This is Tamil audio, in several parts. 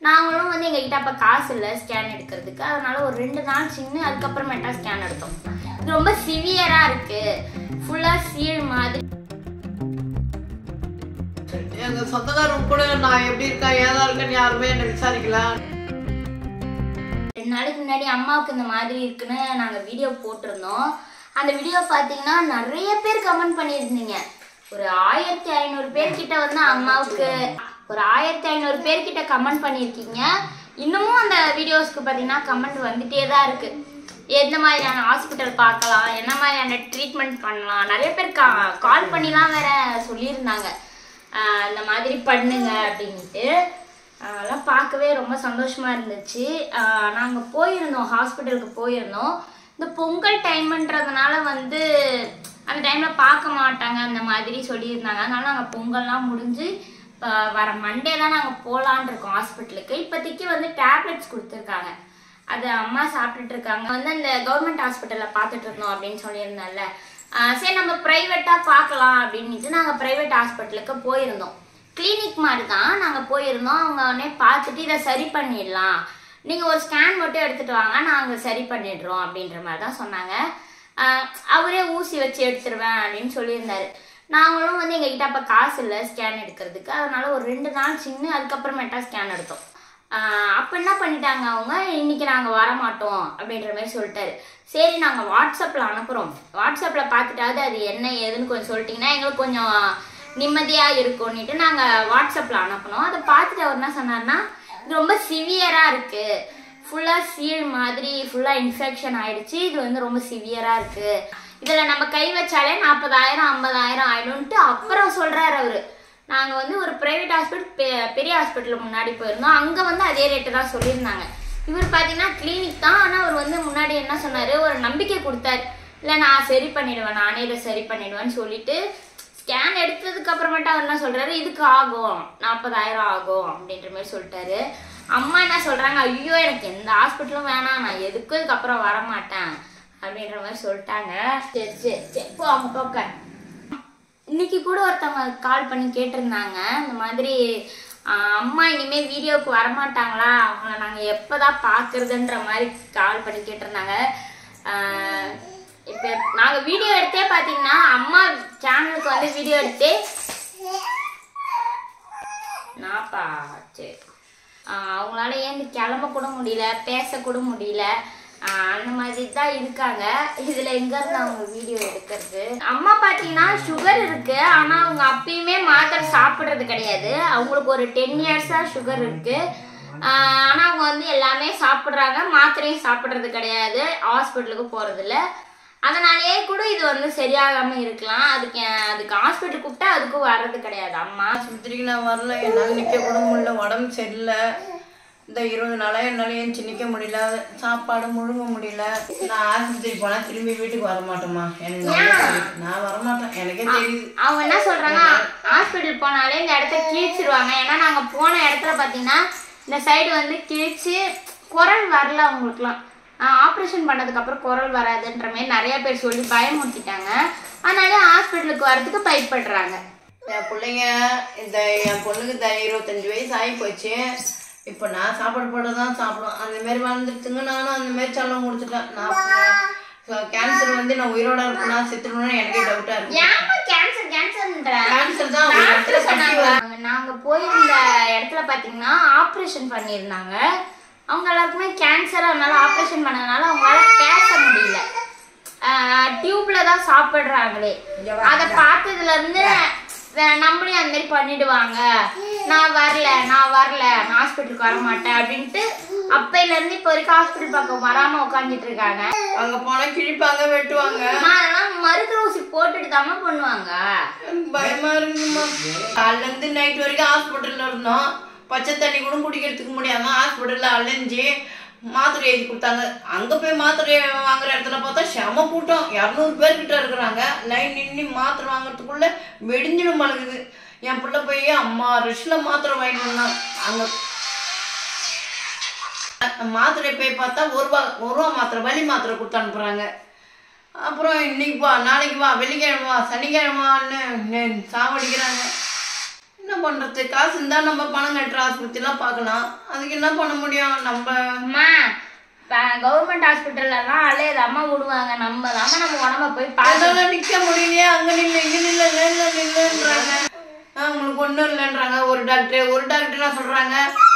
நாங்களும் வந்து எங்ககிட்ட அப்போ காசு இல்லை ஸ்கேன் எடுக்கிறதுக்கு. அதனால ஒரு 2 நாள் சின்ன அதுக்கப்புறமேட்டா ஸ்கேன் எடுத்தோம். இது ரொம்ப சிவியராக இருக்குது, ஃபுல்லாக சீழ் மாதிரி. எங்கள் சொந்தக்காரங்க கூட நான் எப்படி இருக்கா ஏதா இருக்கேன்னு யாருமே என்னை விசாரிக்கல. 2 நாளைக்கு முன்னாடி அம்மாவுக்கு இந்த மாதிரி இருக்குன்னு நாங்கள் வீடியோ போட்டிருந்தோம். அந்த வீடியோ பார்த்தீங்கன்னா நிறைய பேர் கமெண்ட் பண்ணியிருந்தீங்க. ஒரு 1500 பேர்கிட்ட வந்து அம்மாவுக்கு ஒரு 1500 பேர்கிட்ட கமெண்ட் பண்ணியிருக்கீங்க. இன்னமும் அந்த வீடியோஸ்க்கு பார்த்தீங்கன்னா கமெண்ட் வந்துட்டே தான் இருக்குது. எந்த மாதிரியான ஹாஸ்பிட்டல் பார்க்கலாம், என்ன மாதிரியான ட்ரீட்மெண்ட் பண்ணலாம், நிறைய பேர் கால் பண்ணிலாம் வேற சொல்லியிருந்தாங்க இந்த மாதிரி பண்ணுங்க அப்படின்ட்டு. அதெல்லாம் பார்க்கவே ரொம்ப சந்தோஷமாக இருந்துச்சு. நாங்கள் போயிருந்தோம், ஹாஸ்பிட்டலுக்கு போயிருந்தோம். இந்த பொங்கல் டைம்ன்றதுனால வந்து அந்த டைமில் பார்க்க மாட்டாங்க அந்த மாதிரி சொல்லியிருந்தாங்க. அதனால நாங்கள் பொங்கல்லாம் முடிஞ்சு இப்போ வர மண்டே தான் நாங்கள் போகலான் இருக்கோம் ஹாஸ்பிட்டலுக்கு. இப்போதைக்கு வந்து டேப்லெட்ஸ் கொடுத்துருக்காங்க, அது அம்மா சாப்பிட்டுட்டு இருக்காங்க. வந்து அந்த கவர்மெண்ட் ஹாஸ்பிட்டலில் பார்த்துட்டு இருந்தோம் அப்படின்னு சொல்லியிருந்தோம்ல, சரி நம்ம ப்ரைவேட்டாக பார்க்கலாம் அப்படின்ட்டு நாங்கள் ப்ரைவேட் ஹாஸ்பிட்டலுக்கு போயிருந்தோம். கிளினிக் மாதிரி தான் நாங்கள் போயிருந்தோம். அவங்க உடனே பார்த்துட்டு இதை சரி பண்ணிடலாம், நீங்கள் ஒரு ஸ்கேன் மட்டும் எடுத்துகிட்டு வாங்க, நாங்கள் சரி பண்ணிடுறோம் அப்படின்ற மாதிரி தான் சொன்னாங்க. அவரே ஊசி வச்சு எடுத்துருவேன் அப்படின்னு சொல்லியிருந்தாரு. நாங்களும் வந்து எங்ககிட்ட அப்போ காசு இல்லை ஸ்கேன் எடுக்கிறதுக்கு. அதனால ஒரு 2 நாள் சின்ன அதுக்கப்புறமேட்டா ஸ்கேன் எடுத்தோம். அப்போ என்ன பண்ணிட்டாங்க அவங்க, இன்னைக்கு நாங்கள் வரமாட்டோம் அப்படின்ற மாதிரி சொல்லிட்டாரு. சரி நாங்கள் வாட்ஸ்அப்பில் அனுப்புகிறோம், வாட்ஸ்அப்பில் பார்த்துட்டாவது அது என்ன ஏதுன்னு கொஞ்சம் சொல்லிட்டிங்கன்னா எங்களுக்கு கொஞ்சம் நிம்மதியாக இருக்கும்னுட்டு நாங்கள் வாட்ஸ்அப்பில் அனுப்பினோம். அதை பார்த்துட்டு அவர் என்ன சொன்னார்னா, இது ரொம்ப சிவியராக இருக்குது, ஃபுல்லாக சீழ் மாதிரி ஃபுல்லாக இன்ஃபெக்ஷன் ஆகிடுச்சு, இது வந்து ரொம்ப சிவியராக இருக்குது, இதில் நம்ம கை வச்சாலே 40,000 50,000 ஆகிடும்ன்ட்டு அப்புறம் சொல்கிறார் அவர். நாங்கள் வந்து ஒரு ப்ரைவேட் ஹாஸ்பிட்டல் பெரிய ஹாஸ்பிட்டலுக்கு முன்னாடி போயிருந்தோம். அங்கே வந்து அதே ரேட்டு தான் சொல்லியிருந்தாங்க. இவர் பார்த்தீங்கன்னா கிளினிக் தான், ஆனால் அவர் வந்து முன்னாடி என்ன சொன்னார், ஒரு நம்பிக்கை கொடுத்தாரு, இல்லை நான் சரி பண்ணிடுவேன், நானே இதை சரி பண்ணிடுவேன்னு சொல்லிட்டு ஸ்கேன் எடுத்ததுக்கு அப்புறமேட்டா அவர் என்ன சொல்கிறாரு, இதுக்கு ஆகும் 40,000 ஆகும் அப்படின்ற மாதிரி சொல்லிட்டாரு. அம்மா என்ன சொல்கிறாங்க, ஐயோ எனக்கு எந்த ஹாஸ்பிட்டலும் வேணாம், நான் எதுக்கும் இதுக்கப்புறம் வரமாட்டேன் அப்படின்ற மாதிரி சொல்லிட்டாங்க. சரி சரி சரி போ அவங்க போக்க. இன்னைக்கு கூட ஒருத்தவங்க கால் பண்ணி கேட்டிருந்தாங்க இந்த மாதிரி, அம்மா இனிமேல் வீடியோவுக்கு வரமாட்டாங்களா, அவங்கள நாங்கள் எப்போ தான் பார்க்குறதுன்ற மாதிரி கால் பண்ணி கேட்டிருந்தாங்க. இப்போ நாங்கள் வீடியோ எடுத்தே பார்த்தீங்கன்னா அம்மா சேனலுக்கு வந்து வீடியோ எடுத்து நாப்பா சரி அவங்களால ஏன் கிளம்ப கூட முடியல, பேசக்கூட முடியல, அந்த மாதிரி தான் இருக்காங்க. இதில் எங்கேருந்து அவங்க வீடியோ எடுக்கிறது. அம்மா பார்த்தீங்கன்னா சுகர் இருக்குது, ஆனால் அவங்க அப்பயுமே மாத்திரை சாப்பிட்றது கிடையாது. அவங்களுக்கு ஒரு 10 இயர்ஸாக சுகர் இருக்குது, ஆனால் அவங்க வந்து எல்லாமே சாப்பிட்றாங்க, மாத்திரையும் சாப்பிட்றது கிடையாது, ஹாஸ்பிட்டலுக்கு போகிறதில்ல. அதனாலேயே கூட இது வந்து சரியாகாமல் இருக்கலாம். அதுக்கு ஹாஸ்பிட்டல் கூப்பிட்டா அதுக்கும் வர்றது கிடையாது. அம்மா ஆஸ்பத்திரிக்கு நான் வரல, என்னால் நிற்க கூட முடியல, உடம்பு சரியில்லை. இந்த 20 நாளாக என்னால் ஏஞ்சி நிற்க முடியல, சாப்பாடு முழுங்க முடியல. நான் ஆஸ்பத்திரி போனால் திரும்பி வீட்டுக்கு வரமாட்டோமா, எனக்கு நான் வரமாட்டேன், எனக்கே தெரியுது. அவங்க என்ன சொல்கிறாங்க, ஹாஸ்பிட்டல் போனாலே இந்த இடத்த கிழிச்சிருவாங்க. ஏன்னா நாங்கள் போன இடத்துல பார்த்தீங்கன்னா இந்த சைடு வந்து கிழிச்சு குரல் வரல அவங்களுக்குலாம். ஆப்ரேஷன் பண்ணதுக்கப்புறம் குரல் வராதுன்ற மாதிரி நிறைய பேர் சொல்லி பயமுறுத்திட்டாங்க. அதனால ஹாஸ்பிட்டலுக்கு வரதுக்கு பயப்படுறாங்க. என் பிள்ளைங்க என் பொண்ணுக்கு 25 வயசு ஆகி போச்சு. இப்போ நான் சாப்பாடு போட தான் சாப்பிடும், அந்தமாரி வளர்ந்துட்டுங்க. நானும் அந்தமாரி செல்லம் கொடுத்துட்டேன். நான் கேன்சர் வந்து நான் உயிரோட இருப்பேனா செத்துருவேன்னா எனக்கே டவுட்டாக இருக்கு. கேன்சர் தான். நாங்கள் போயிருந்த இடத்துல பார்த்தீங்கன்னா ஆப்ரேஷன் பண்ணியிருந்தாங்க. அவங்க எல்லாருக்குமே கேன்சர், அதனால ஆப்ரேஷன் பண்ணதுனால அவங்களால பேச முடியல, டியூப்ல தான் சாப்பிட்றாங்களே. அதை பார்த்ததுல இருந்து நம்மளையும் அந்த மாதிரி பண்ணிடுவாங்க, நான் வரல நான் ஹாஸ்பிட்டலுக்கு வர மாட்டேன் அப்படின்ட்டு அப்பையில இருந்து இப்போ வரைக்கும் ஹாஸ்பிட்டல் பக்கம் வராம உட்காந்துட்டு இருக்காங்க. அங்க போனா கிழிப்பாங்க, வெட்டுவாங்க. மருத்துவ ஊசி போட்டுட்டு தாம பண்ணுவாங்க. பயமா இருக்குமா. காலைல இருந்து நைட் வரைக்கும் ஹாஸ்பிட்டல்ல இருந்தோம். பச்சை தண்ணி கூட குடிக்கிறதுக்கு முடியாம ஹாஸ்பிட்டல்ல அலைஞ்சி மாத்திரை எழுதி கொடுத்தாங்க. அங்க போய் மாத்திரை வாங்குற இடத்துல பார்த்தா செம கூட்டம், 200 பேர்கிட்ட இருக்கிறாங்க. லைன் நின்று மாத்திரை வாங்குறதுக்குள்ள வெடிஞ்சிடும் மழுகுது. என் பிள்ளை போய் அம்மா ரெஸ்ட்ல மாத்திரை வாங்கிட்டு வந்தான். அங்க மாத்திரை போய் பார்த்தா 1 ரூபா மாத்திரை, வலி மாத்திரை கொடுத்து அனுப்புறாங்க. அப்புறம் இன்னைக்கு வா, நாளைக்கு வா, வெள்ளிக்கிழமை வா, சனிக்கிழமான்னு சாவடிக்கிறாங்க. என்ன பண்றது? காசு இருந்தா நம்ம பணம் கட்டுற ஆஸ்பத்திரிலாம் பார்க்கலாம். அதுக்கு என்ன பண்ண முடியும் நம்ம? அம்மா கவர்மெண்ட் ஹாஸ்பிட்டல்லாம் அலையது அம்மா விடுவாங்க. நம்ம உடம்ப போய் அதனால நிக்க முடியலையே. அங்க நில்ல இங்க நில்லுன்றாங்க. உங்களுக்கு ஒண்ணும் இல்லைன்றாங்க. ஒரு டாக்டர் என்ன சொல்றாங்க,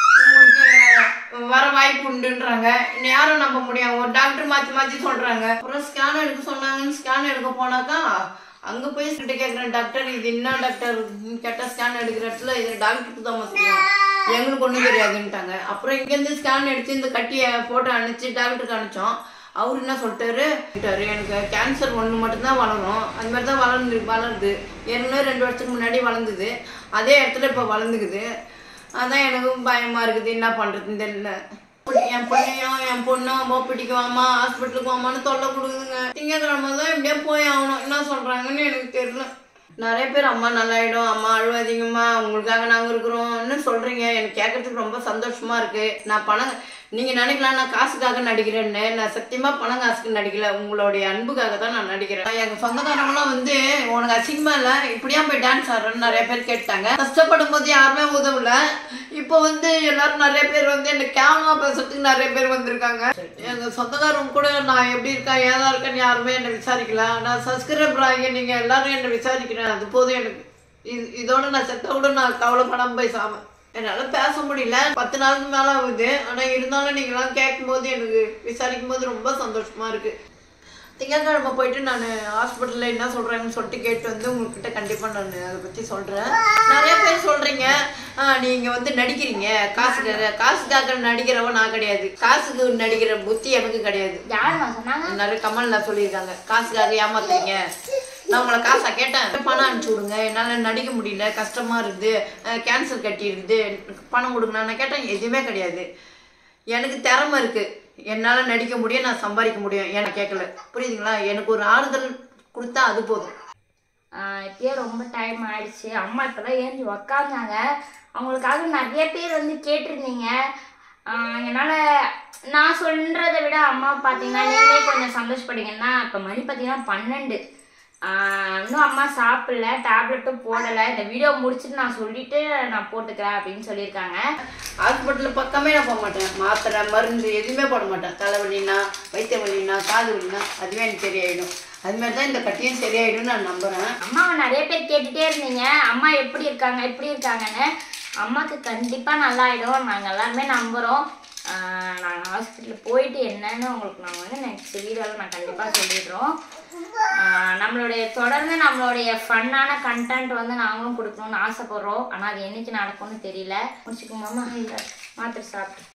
உங்களுக்கு வர வாய்ப்பு உண்டுன்றாங்க. இன்னும் யாரும் நம்ப முடியும்? ஒரு டாக்டர் மாத்தி சொல்றாங்க. அப்புறம் ஸ்கேன் எடுக்க சொன்னாங்கன்னு ஸ்கேன் எடுக்க போனாக்கா அங்க போய் கிட்ட கேக்குறேன், டாக்டர் இது என்ன டாக்டர் கேட்டா ஸ்கேன் எடுக்கிற இடத்துல இது டாக்டருக்கு தான் தெரியும், எங்களுக்கு ஒண்ணும் தெரியாதுன்ட்டாங்க. அப்புறம் இங்க இருந்து ஸ்கேன் எடுத்து இந்த கட்டியை போட்டோ அனுப்பிச்சு டாக்டருக்கு அனுப்பிச்சோம். அவரு என்ன சொல்லிட்டாரு, எனக்கு கேன்சர் ஒன்று மட்டும்தான் வளரும், அது மாதிரி தான் வளருது. ஏற்கனவே 2 வருஷத்துக்கு முன்னாடி வளர்ந்தது, அதே இடத்துல இப்போ வளர்ந்துக்குது. அதான் எனக்கும் பயமா இருக்குது, என்ன பண்றதுன்னு தெரியல. என் பையன் என் பொண்ணும் மோப்பிட்டிக்கு வாமா ஹாஸ்பிட்டலுக்கு வாமான்னு தொல்லை கொடுக்குதுங்க. திங்கக்கிழமை தான் எப்படியா போய் ஆகணும். என்ன சொல்றாங்கன்னு எனக்கு தெரியல. நிறைய பேர் அம்மா நல்லாயிடும், அம்மா அழுவாதீங்கம்மா, உங்களுக்காக நாங்கள் இருக்கிறோம்னு சொல்றீங்க. எனக்கு கேட்கறதுக்கு ரொம்ப சந்தோஷமா இருக்கு. நான் பணம் நீங்க நினைக்கலாம் நான் காசுக்காக நடிக்கிறேன்னு. நான் சத்தியமா பணம் காசுக்கு நடிக்கல, உங்களுடைய அன்புக்காக தான் நான் நடிக்கிறேன். எங்க சொந்தக்காரங்களாம் உனக்கு அசிங்கமா இல்ல இப்படியா போய் டான்ஸ் ஆடுறேன்னு நிறைய பேர் கேட்டாங்க. கஷ்டப்படும் போது யாருமே உதவல. இப்போ எல்லாரும் நிறைய பேர் என்ன கேவலமா பேசுறதுக்கு நிறைய பேர் வந்திருக்காங்க. எங்க சொந்தக்காரங்க கூட நான் எப்படி இருக்கேன் ஏதா இருக்கேன்னு யாருமே என்ன விசாரிக்கல. நான் சப்ஸ்கிரைபர் ஆகி நீங்க எல்லாரும் என்ன விசாரிக்கிறேன், அது போதும் எனக்கு. இதோட நான் செத்த கூட நான் கவலைப்படாம பேசாம என்னால பேச முடியல. 10 நாளுக்கு மேல ஆகுது. ஆனா இருந்தாலும் நீங்க எல்லாம் கேட்கும் போது எனக்கு விசாரிக்கும் போது ரொம்ப சந்தோஷமா இருக்கு. திங்கட்கிழமை போயிட்டு நான் ஹாஸ்பிட்டல்ல என்ன சொல்றாங்கன்னு சொல்லிட்டு கேட்டு உங்ககிட்ட கண்டிப்பா நான் அதை பத்தி சொல்றேன். நிறைய பேர் சொல்றீங்க நீங்க நடிக்கிறீங்க காசுக்காக நடிக்கிறவ நான் கிடையாது, காசுக்கு நடிக்கிற புத்தி எனக்கு கிடையாது. நிறைய கமல்ல சொல்லியிருக்காங்க, காசுக்காக ஏமாத்துறீங்க. நான் உங்களை காசா கேட்டேன், பணம் அனுப்பிச்சு விடுங்க, என்னால நடிக்க முடியல, கஷ்டமா இருக்குது, கேன்சர் கட்டி இருக்குது, பணம் கொடுங்க. நான் கேட்டேன், எதுவுமே கிடையாது. எனக்கு திறமை இருக்கு, என்னால நடிக்க முடியும், நான் சம்பாதிக்க முடியும். எனக்கு கேட்கல, புரியுதுங்களா? எனக்கு ஒரு ஆறுதல் கொடுத்தா அது போதும். இப்பயே ரொம்ப டைம் ஆயிடுச்சு. அம்மா இப்பதான் ஏஞ்சி உக்காந்தாங்க. அவங்களுக்காக நிறைய பேர் கேட்டிருந்தீங்க. என்னால நான் சொல்றதை விட அம்மா பாத்தீங்கன்னா நீங்களே கொஞ்சம் சந்தோஷப்படுங்கன்னா. இப்ப மணி பாத்தீங்கன்னா 12. இன்னும் அம்மா சாப்பிடல, டேப்லெட்டும் போடலை. இந்த வீடியோ முடிச்சுட்டு நான் சொல்லிட்டு நான் போட்டுக்கிறேன் அப்படின்னு சொல்லியிருக்காங்க. ஹாஸ்பிட்டல் பக்கமே நான் போக மாட்டேன். மாத்திரை மருந்து எதுவுமே போட மாட்டேன். தலைவலினா வயிற்று வலினா காது வலினா அதுவே எனக்கு சரியாயிடும். அது மாதிரி தான் இந்த கட்டியும் சரியாயிடும்னு நான் நம்புறேன். அம்மாவை நிறைய பேர் கேட்டுட்டே இருந்தீங்க, அம்மா எப்படி இருக்காங்கன்னு. அம்மாவுக்கு கண்டிப்பா நல்லாயிடும், நாங்கள் எல்லாருமே நம்புறோம். நாங்கள் ஹாஸ்பிட்டல் போயிட்டு என்னன்னு உங்களுக்கு நாங்கள் நெக்ஸ்ட் வீடியோவில் நான் கண்டிப்பாக சொல்லிடுறோம். தொடர்ந்து நம்மளுடைய ஃபன்னான கண்டென்ட் நாங்களும் கொடுக்கணும்னு ஆசைப்படுறோம். ஆனால் அது என்னைக்கு நடக்கும்னு தெரியல. முடிச்சுக்கோமா மாத்திரை சாப்பிட்டு